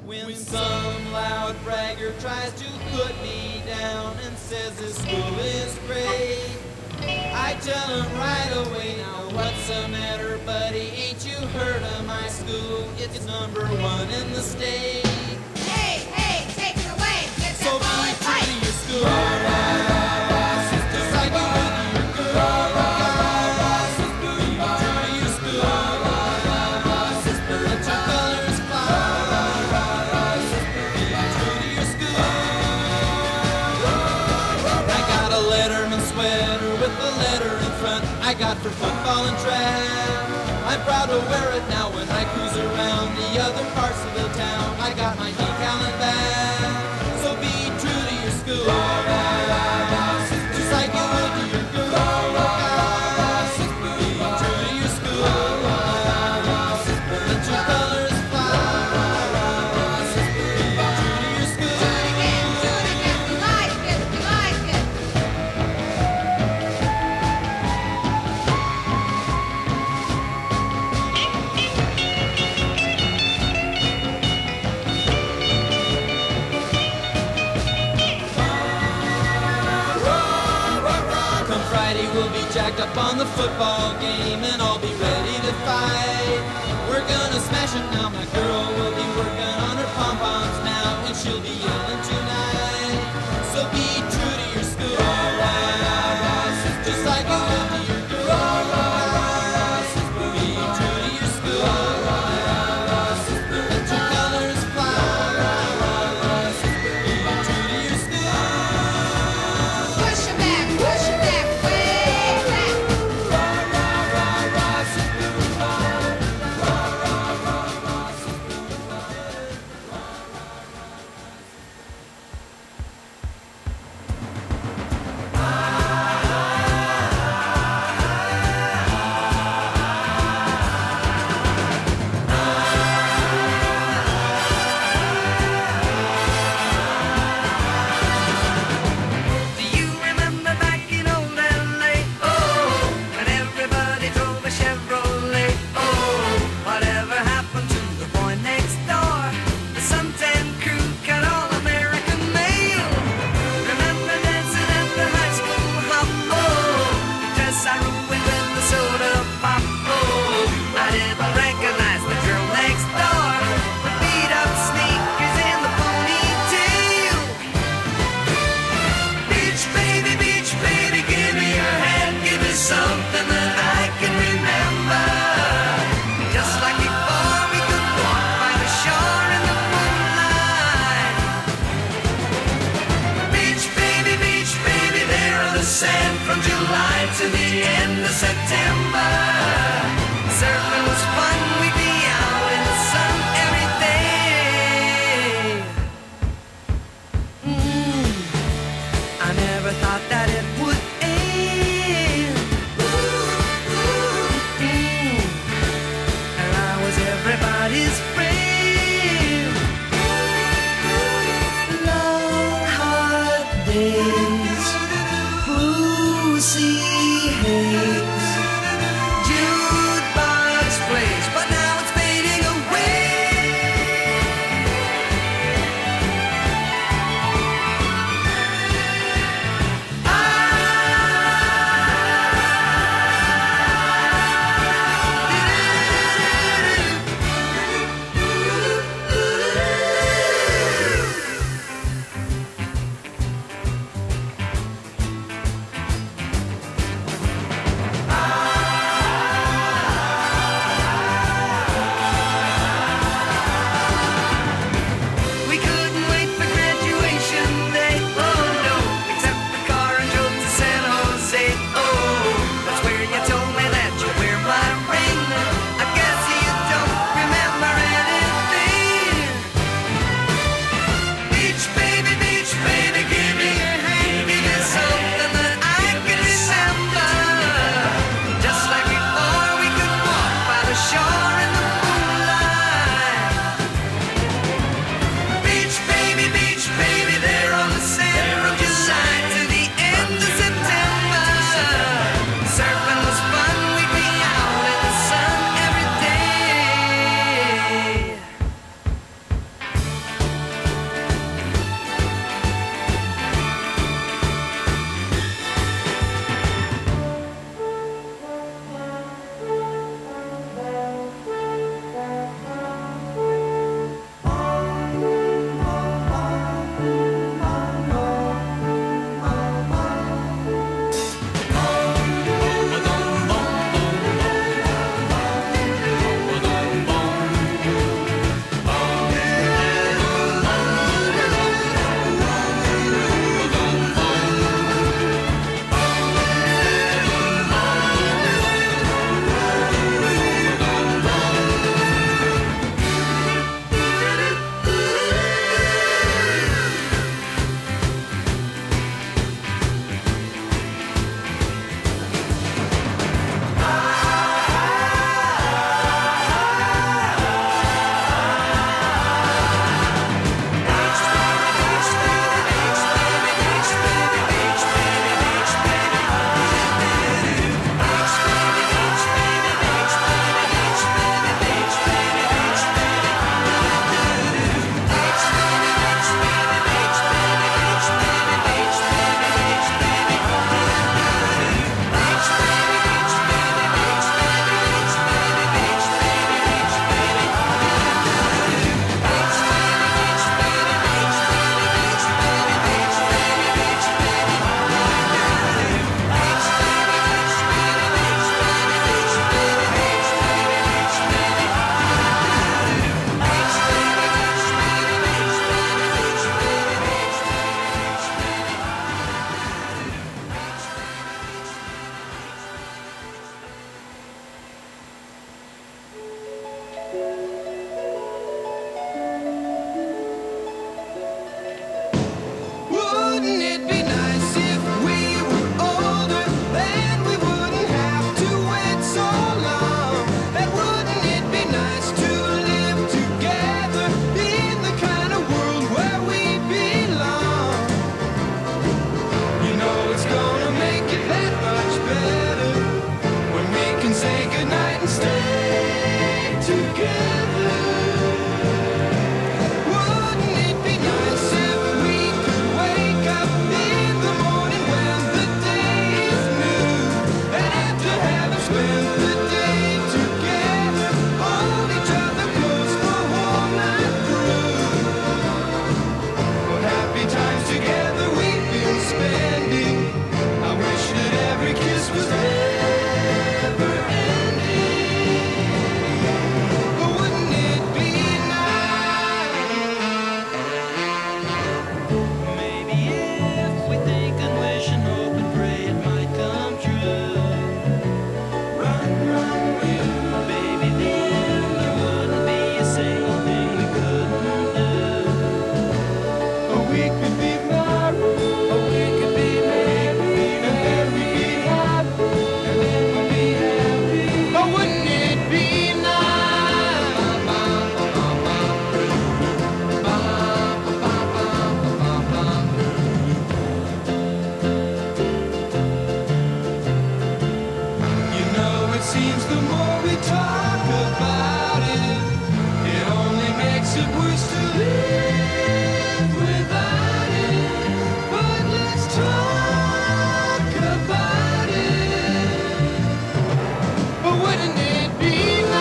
When some loud bragger tries to put me down and says this school is great, I tell him right away, now what's the matter, buddy? Ain't you heard of my school? It's #1 in the state. Hey, hey, take it away. Get So be that true ball to your school. Just like you would to your girl. Guys, be true to your school. Let your colors fly. Be true to your school. I got a Letterman sweater with the letter in front. I got for football and track. I'm proud to wear it now when I cruise around the other parts of the town. I got my decal and bag. So be true to your school. Just like you would to your girl. Guys, be true to your school. Let your colors fly. Be true to your school. Do it again. You like it, you like it. Come Friday, we'll be jacked up on the football game, and I'll be ready to fight. We're gonna smash it now. My girl will be working on her pom-poms now, and she'll be yelling tonight. So be true to your school. Just like you would to your girl. Be true to your school. Let your colors fly. Be true to your school. Push it back, way back. Do you remember back in old LA? Oh, when everybody drove a Chevrolet. Oh, whatever happened to the boy next door? The suntan crew cut all American mail. Remember dancing at the high school hop? Oh, the dress I ruined with the soda pop. Oh, I didn't recognize the girl next door. The beat up sneakers and the ponytail. Beach baby, give me your hand, give me something that I can remember. Just like before, we could walk by the shore in the moonlight. Beach baby, there on the sand from July to the end of September. Surfing was fun, we'd be out in the sun every day. I never thought that it would end. And I was everybody's friend. Long hard days, blue sea haze, jukebox plays. seems the more we talk about it, it only makes it worse to live without it. But let's talk about it. But wouldn't it be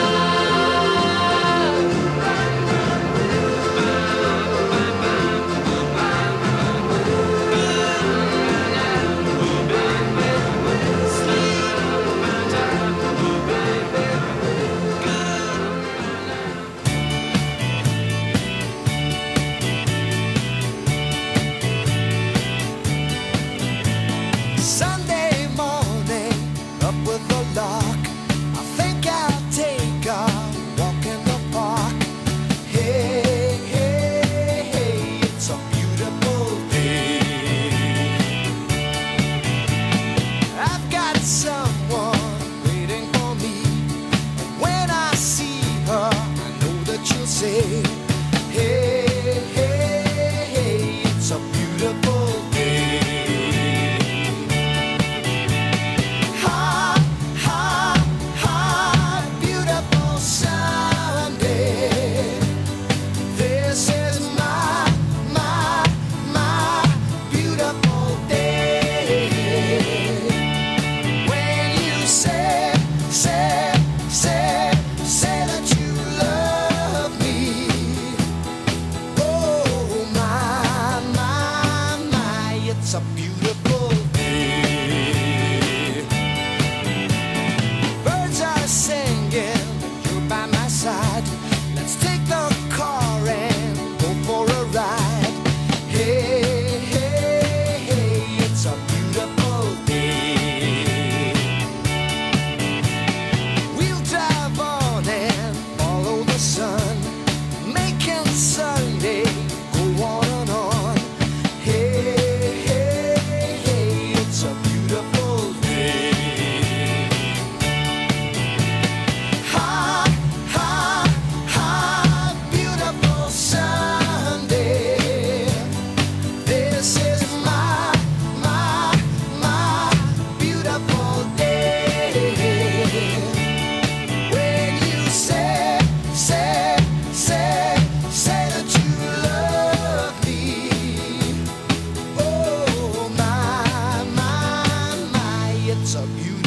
Sunday morning, up with the lark. I think I'll take a walk in the park. Hey, hey, hey, it's a beautiful day. I've got someone waiting for me, and when I see her, I know that she'll say, hey, hey, hey, it's a beautiful day. It's a beautiful day. Birds are singing, you're by my side. Let's take the car and go for a ride. Hey, hey, hey, it's a beautiful day. We'll drive on and follow the sun, making Sunday go on and on. Hey, it's a beautiful day. Ha, ha, ha, beautiful Sunday. This is my beautiful day. When you say that you love me. Oh, my, it's a beautiful